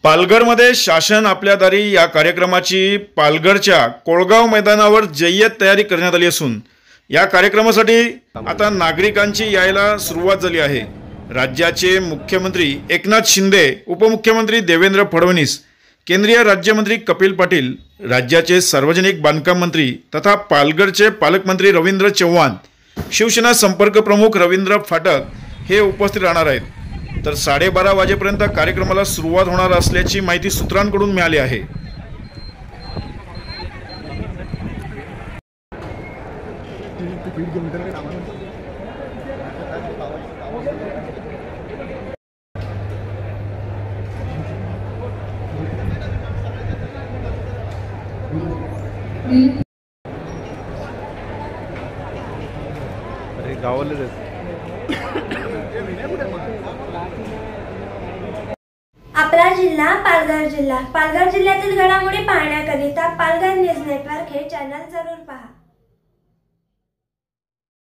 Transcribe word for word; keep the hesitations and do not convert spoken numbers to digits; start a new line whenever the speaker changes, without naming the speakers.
पालघरमध्ये शासन आपल्या दारी या कार्यक्रमाची पालघरच्या कोळगाव मैदानावर जय्यत तयारी करण्यात आली असून या कार्यक्रमासाठी आता नागरिकांची यायला सुरुवात झाली आहे। राज्याचे मुख्यमंत्री एकनाथ शिंदे, उपमुख्यमंत्री देवेंद्र फडणवीस, केंद्रीय राज्यमंत्री कपिल पाटील, राज्याचे सार्वजनिक बांधकाम मंत्री तथा पालघरचे पालकमंत्री रवींद्र चव्हाण, शिवसेना संपर्क प्रमुख रवींद्र फाटक हे उपस्थित राहणार आहेत। तर साडेबारा वाजेपर्यंत कार्यक्रमाला सुरुवात होणार असल्याची माहिती सूत्रांकडून मिळाली आहे।
अरे गावाला
आपला जिल्हा पालघर जिल्हा पालघर जिल्ह्यातील घडामोडी पाहण्याकरिता पालघर न्यूज नेटवर्क हे चॅनल जरूर पहा।